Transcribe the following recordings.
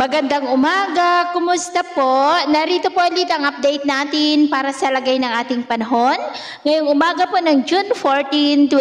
Magandang umaga, kumusta po? Narito po ulit ang update natin para sa lagay ng ating panahon. Ngayong umaga po ng June 14,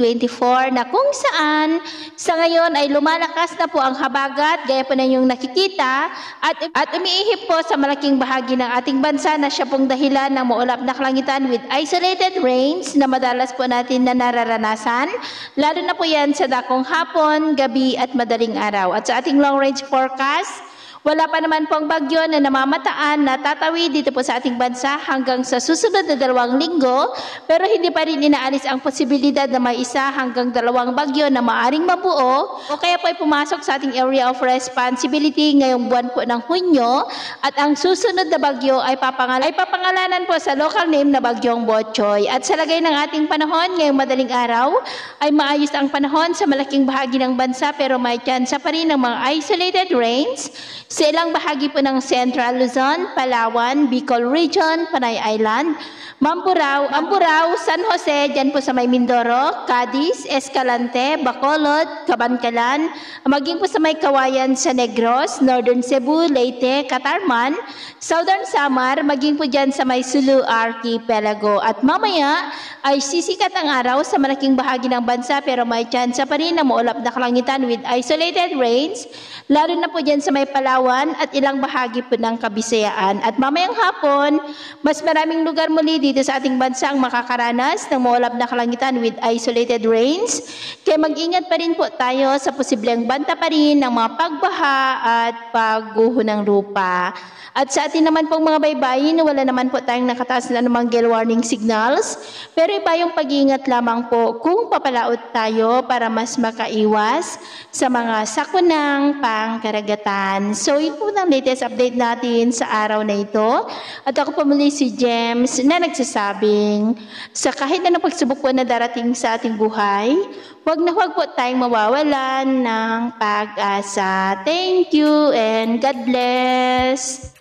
2024 na kung saan sa ngayon ay lumalakas na po ang habagat gaya po na yung nakikita at umiihip po sa malaking bahagi ng ating bansa na siya pong dahilan ng maulap na kalangitan with isolated rains na madalas po natin na nararanasan. Lalo na po yan sa dakong hapon, gabi at madaling araw. At sa ating long range forecast, wala pa naman pong bagyo na namamataan na tatawid dito po sa ating bansa hanggang sa susunod na 2 linggo, pero hindi pa rin inaalis ang posibilidad na may 1 hanggang 2 bagyo na maaring mabuo o kaya po ay pumasok sa ating area of responsibility ngayong buwan po ng Hunyo, at ang susunod na bagyo ay papangalanan po sa local name na Bagyong Botchoy. At sa lagay ng ating panahon ngayong madaling araw ay maayos ang panahon sa malaking bahagi ng bansa, pero may tsansa pa rin ng mga isolated rains sa ilang bahagi po ng Central Luzon, Palawan, Bicol Region, Panay Island, Mamburao, San Jose, dyan po sa may Mindoro, Cadiz, Escalante, Bacolod, Cabancalan, maging po sa may Kawayan sa Negros, Northern Cebu, Leyte, Catarman, Southern Samar, maging po dyan sa may Sulu Archipelago. At mamaya ay sisikat ang araw sa malaking bahagi ng bansa, pero may tsansa pa rin na maulap na kalangitan with isolated rains, lalo na po dyan sa may Palawan at ilang bahagi po ng Kabisayaan. At mamayang hapon, mas maraming lugar muli dito sa ating bansa ang makakaranas ng maulap na kalangitan with isolated rains. Kaya mag-ingat pa rin po tayo sa posibleng banta pa rin ng mga pagbaha at pagguho ng lupa. At sa atin naman pong mga baybayin, wala naman po tayong nakataas na anumang gale warning signals, pero iba yung pag-iingat lamang po kung papalaot tayo para mas makaiwas sa mga sakunang pangkaragatan. So yun po ang latest update natin sa araw na ito. At ako po muli si James na nagsasabing sa kahit na pagsubok po na darating sa ating buhay, huwag na huwag po tayong mawawalan ng pag-asa. Thank you and God bless!